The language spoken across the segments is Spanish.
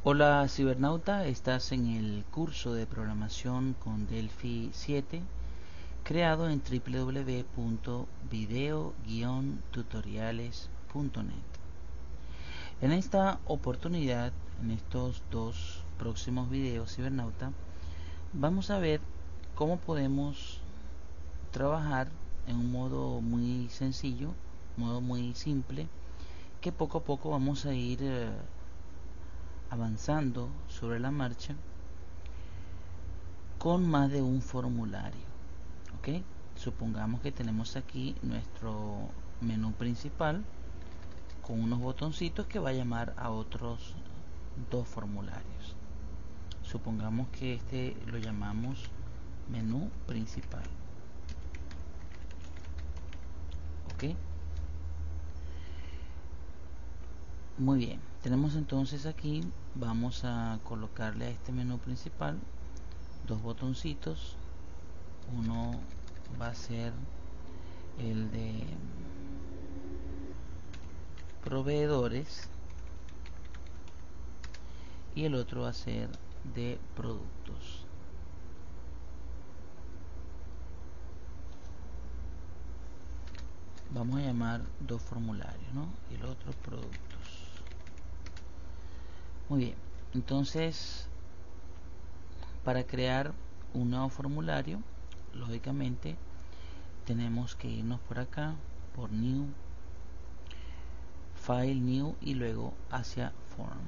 Hola cibernauta, estás en el curso de programación con Delphi 7 creado en www.video-tutoriales.net. En esta oportunidad, en estos dos próximos videos cibernauta, vamos a ver cómo podemos trabajar en un modo muy sencillo, modo muy simple, que poco a poco vamos a ir avanzando sobre la marcha con más de un formulario. ¿Ok? Supongamos que tenemos aquí nuestro menú principal con unos botoncitos que va a llamar a otros dos formularios. Supongamos que este lo llamamos menú principal. ¿Ok? Muy bien, tenemos entonces aquí, vamos a colocarle a este menú principal dos botoncitos. Uno va a ser el de proveedores y el otro va a ser de productos. Vamos a llamar dos formularios, ¿no? Y el otro productos. Muy bien, entonces para crear un nuevo formulario, lógicamente tenemos que irnos por acá, por New, File, New y luego hacia Form.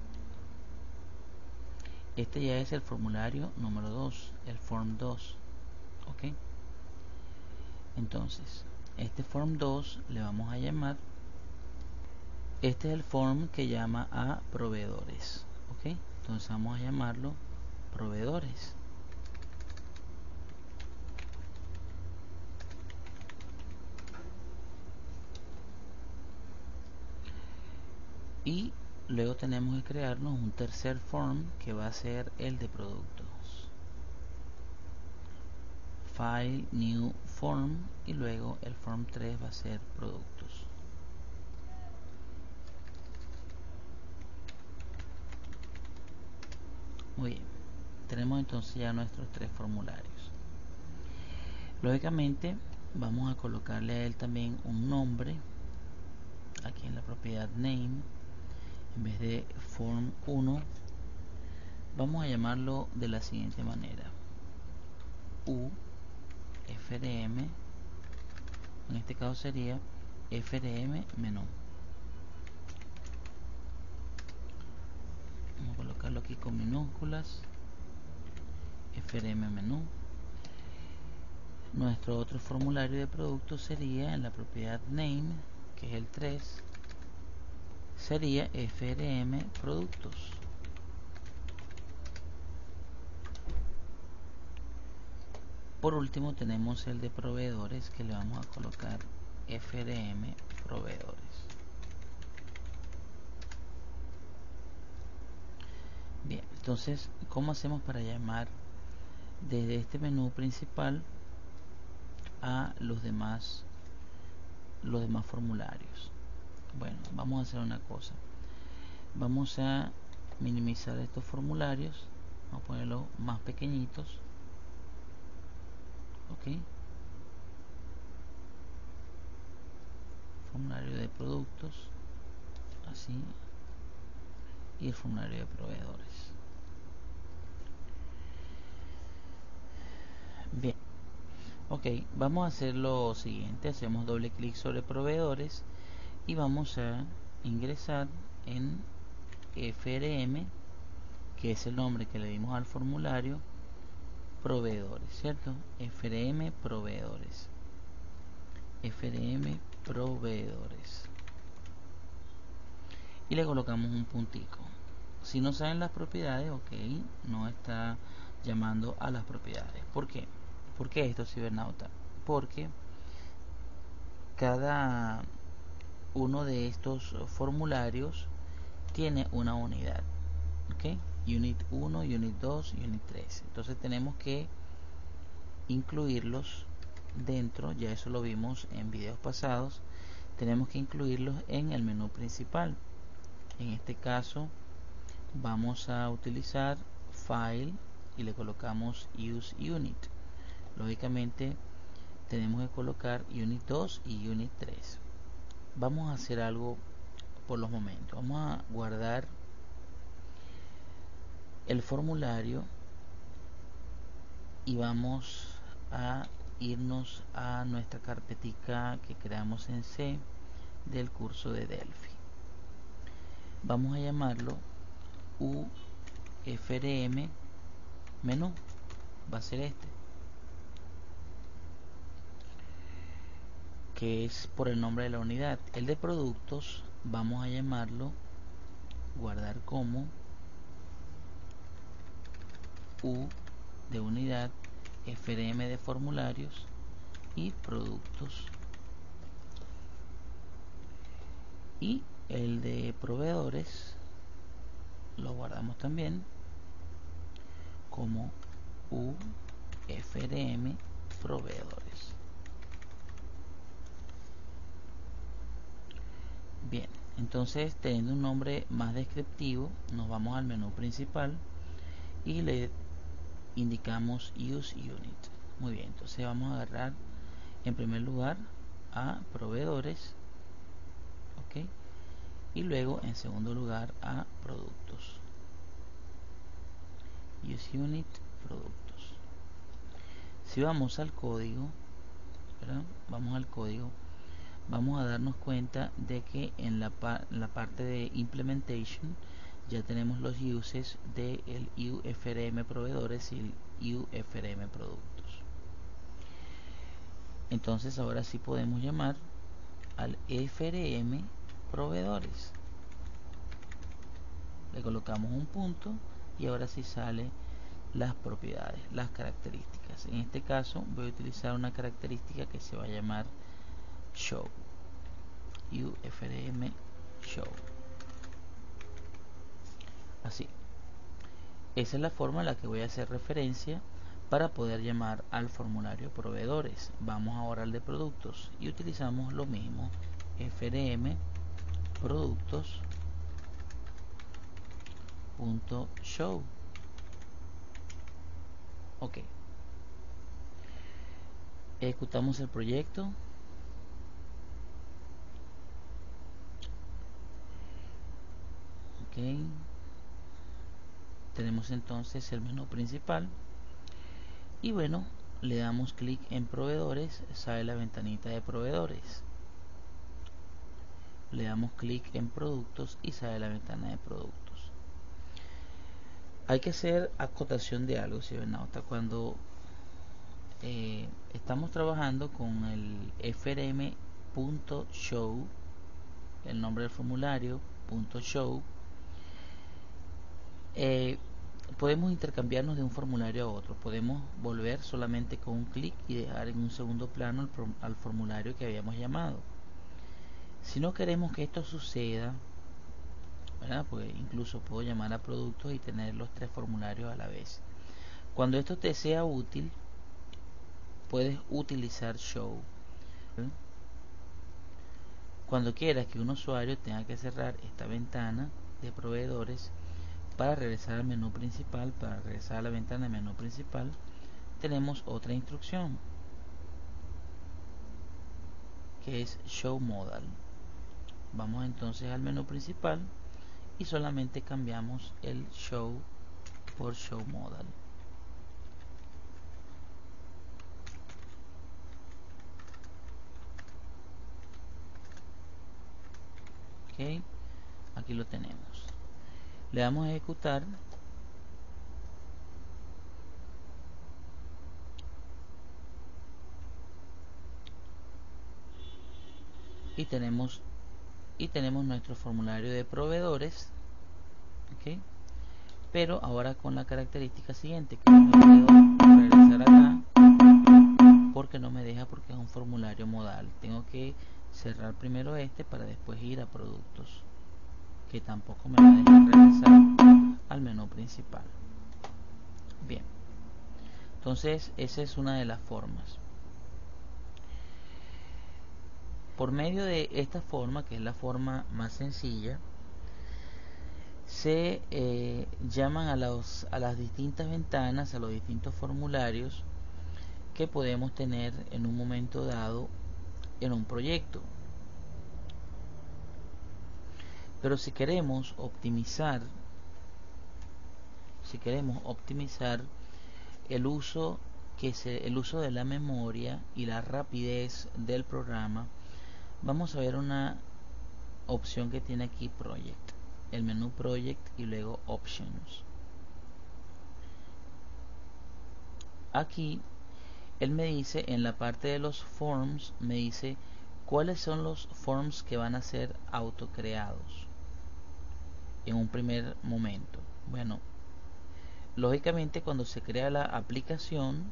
Este ya es el formulario número 2, el Form 2. ¿Ok? Entonces, este Form 2 le vamos a llamar, este es el form que llama a proveedores. ¿Ok? Entonces vamos a llamarlo proveedores. Y luego tenemos que crearnos un tercer form que va a ser el de productos. File, New, Form y luego el form 3 va a ser productos. Muy bien, tenemos entonces ya nuestros tres formularios. Lógicamente vamos a colocarle a él también un nombre. Aquí en la propiedad name, en vez de form 1, vamos a llamarlo de la siguiente manera: U FRM, en este caso sería FRM menú. Vamos a colocarlo aquí con minúsculas, FRM menú. Nuestro otro formulario de producto sería en la propiedad name, que es el 3, sería FRM productos. Por último tenemos el de proveedores, que le vamos a colocar FRM proveedores. Bien, entonces, ¿cómo hacemos para llamar desde este menú principal a los demás formularios? Bueno, vamos a hacer una cosa. Vamos a minimizar estos formularios, vamos a ponerlos más pequeñitos. Ok, formulario de productos, así, y el formulario de proveedores. Bien, ok, vamos a hacer lo siguiente: hacemos doble clic sobre proveedores y vamos a ingresar en FRM, que es el nombre que le dimos al formulario, proveedores, ¿cierto? FRM proveedores. FRM proveedores. Y le colocamos un puntico. Si no saben las propiedades, ok, no está llamando a las propiedades. ¿Por qué? ¿Por qué esto, cibernauta? Porque cada uno de estos formularios tiene una unidad. ¿Ok? Unit 1, Unit 2, Unit 3. Entonces tenemos que incluirlos dentro, ya eso lo vimos en videos pasados, tenemos que incluirlos en el menú principal. En este caso vamos a utilizar File y le colocamos Use Unit. Lógicamente tenemos que colocar Unit 2 y Unit 3. Vamos a hacer algo por los momentos. Vamos a guardar el formulario y vamos a irnos a nuestra carpetica que creamos en C del curso de Delphi. Vamos a llamarlo UFRM menú. Va a ser este, que es por el nombre de la unidad. El de productos vamos a llamarlo guardar como U de unidad, FRM de formularios y productos. Y el de proveedores lo guardamos también como UFRM proveedores. Bien, entonces teniendo un nombre más descriptivo, nos vamos al menú principal y le indicamos Use Unit. Muy bien, entonces vamos a agarrar en primer lugar a proveedores, ok, y luego en segundo lugar a productos. Use Unit, productos. Si vamos al código, ¿verdad? Vamos al código, vamos a darnos cuenta de que en la parte de Implementation ya tenemos los uses del UFRM proveedores y el UFRM productos. Entonces ahora sí podemos llamar al FRM proveedores. Le colocamos un punto y ahora sí sale las propiedades, las características. En este caso voy a utilizar una característica que se va a llamar show, UFRM show. Así. Esa es la forma en la que voy a hacer referencia para poder llamar al formulario proveedores. Vamos ahora al de productos y utilizamos lo mismo, FRM productos .show. Ok, ejecutamos el proyecto. Ok, tenemos entonces el menú principal y bueno, le damos clic en proveedores, sale la ventanita de proveedores. Le damos clic en productos y sale la ventana de productos. Hay que hacer acotación de algo, si ven, nota cuando estamos trabajando con el frm.show, el nombre del formulario .show, podemos intercambiarnos de un formulario a otro. Podemos volver solamente con un clic y dejar en un segundo plano al formulario que habíamos llamado. Si no queremos que esto suceda, ¿verdad? Pues incluso puedo llamar a productos y tener los tres formularios a la vez. Cuando esto te sea útil, puedes utilizar show. Cuando quieras que un usuario tenga que cerrar esta ventana de proveedores para regresar al menú principal, para regresar a la ventana de menú principal, tenemos otra instrucción que es show modal. Vamos entonces al menú principal y solamente cambiamos el show por show modal. Ok, aquí lo tenemos. Le damos a ejecutar. Y tenemos nuestro formulario de proveedores, ¿okay? Pero ahora con la característica siguiente, que no puedo regresar acá porque no me deja, porque es un formulario modal. Tengo que cerrar primero este para después ir a productos, que tampoco me va a dejar regresar al menú principal. Bien, entonces esa es una de las formas. Por medio de esta forma, que es la forma más sencilla, se llaman a las distintas ventanas, a los distintos formularios que podemos tener en un momento dado en un proyecto. Pero si queremos optimizar el uso de la memoria y la rapidez del programa, vamos a ver una opción que tiene aquí Project, el menú Project y luego Options. Aquí él me dice, en la parte de los forms, me dice cuáles son los forms que van a ser autocreados en un primer momento. Bueno, lógicamente cuando se crea la aplicación,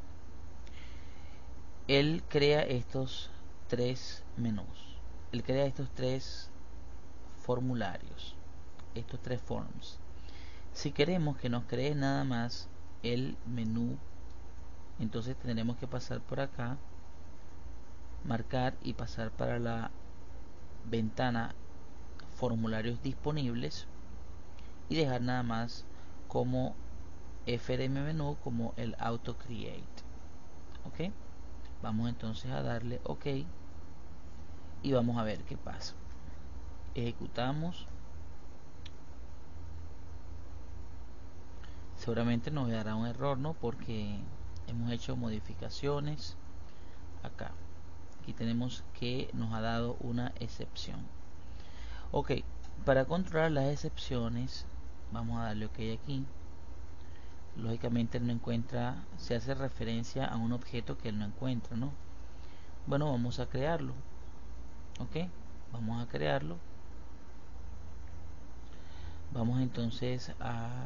él crea estos tres menús, él crea estos tres formularios, estos tres forms. Si queremos que nos cree nada más el menú, entonces tendremos que pasar por acá, marcar y pasar para la ventana formularios disponibles y dejar nada más como FRM menú como el auto create. Ok, vamos entonces a darle OK y vamos a ver qué pasa. Ejecutamos. Seguramente nos dará un error, ¿no? Porque hemos hecho modificaciones acá. Aquí tenemos que nos ha dado una excepción. Ok, para controlar las excepciones vamos a darle OK aquí. Lógicamente él no encuentra, se hace referencia a un objeto que él no encuentra, ¿no? Bueno, vamos a crearlo. Ok, vamos a crearlo. Vamos entonces a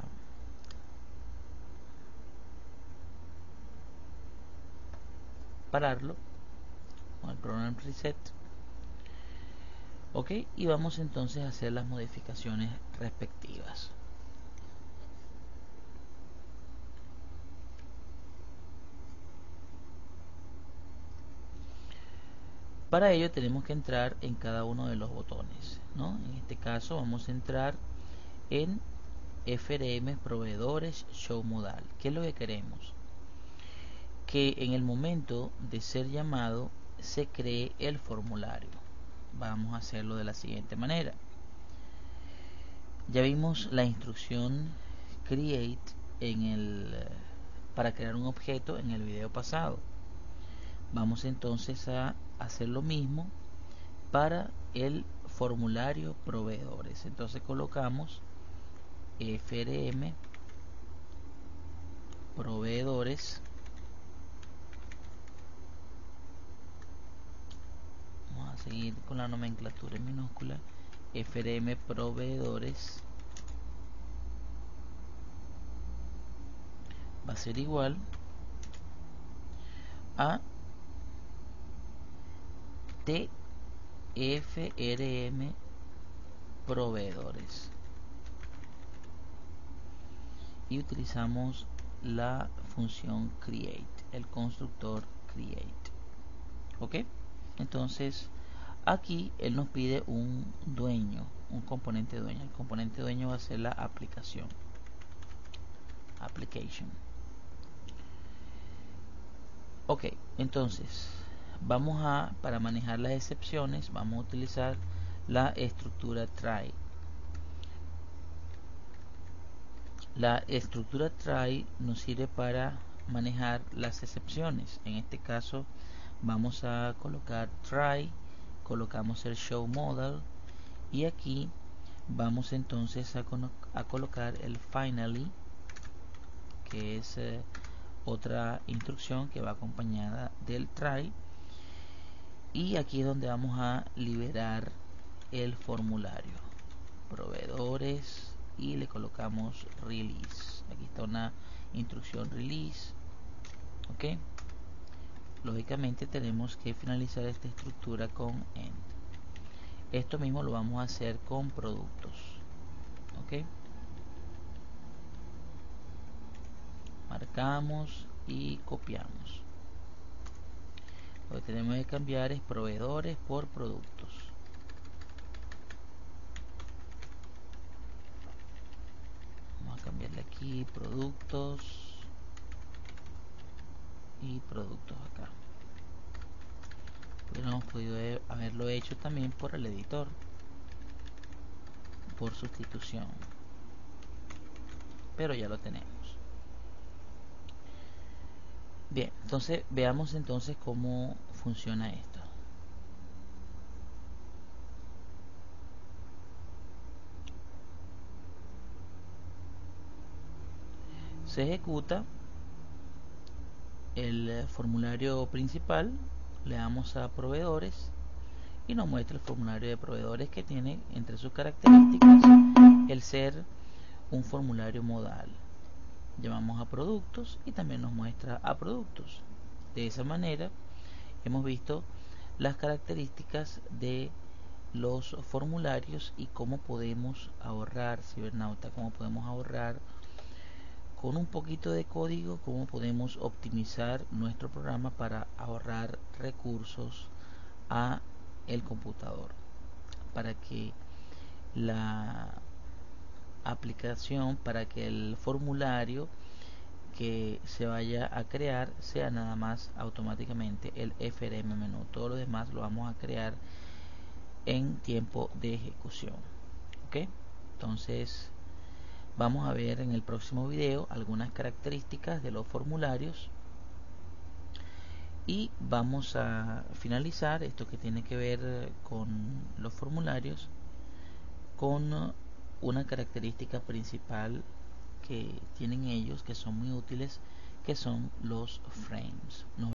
pararlo con el program reset. Ok, y vamos entonces a hacer las modificaciones respectivas. Para ello tenemos que entrar en cada uno de los botones, ¿no? En este caso vamos a entrar en FRM proveedores show modal. ¿Qué es lo que queremos? Que en el momento de ser llamado se cree el formulario. Vamos a hacerlo de la siguiente manera. Ya vimos la instrucción create para crear un objeto en el video pasado. Vamos entonces a hacer lo mismo para el formulario proveedores. Entonces colocamos FRM proveedores. Vamos a seguir con la nomenclatura en minúscula. FRM proveedores va a ser igual a TFRM proveedores y utilizamos la función create, el constructor create. Ok, entonces aquí él nos pide un dueño, un componente dueño. El componente dueño va a ser la aplicación, application. Ok, entonces vamos para manejar las excepciones, vamos a utilizar la estructura try. La estructura try nos sirve para manejar las excepciones. En este caso vamos a colocar try, colocamos el show model y aquí vamos entonces a colocar el finally, que es otra instrucción que va acompañada del try, y aquí es donde vamos a liberar el formulario proveedores y le colocamos release. Aquí está una instrucción release. Ok, lógicamente tenemos que finalizar esta estructura con end. Esto mismo lo vamos a hacer con productos. Ok, marcamos y copiamos. Lo que tenemos que cambiar es proveedores por productos. meterle aquí productos y productos acá. Hubiéramos podido haberlo hecho también por el editor, por sustitución, pero ya lo tenemos. Bien, entonces veamos entonces cómo funciona esto. Se ejecuta el formulario principal, le damos a proveedores y nos muestra el formulario de proveedores, que tiene entre sus características el ser un formulario modal. Llamamos a productos y también nos muestra a productos. De esa manera hemos visto las características de los formularios y cómo podemos ahorrar, cibernauta, cómo podemos ahorrar con un poquito de código, cómo podemos optimizar nuestro programa para ahorrar recursos a el computador, para que la aplicación, para que el formulario que se vaya a crear sea nada más automáticamente el FRM menú. Todo lo demás lo vamos a crear en tiempo de ejecución. ¿Ok? Entonces vamos a ver en el próximo video algunas características de los formularios y vamos a finalizar esto que tiene que ver con los formularios con una característica principal que tienen ellos, que son muy útiles, que son los frames.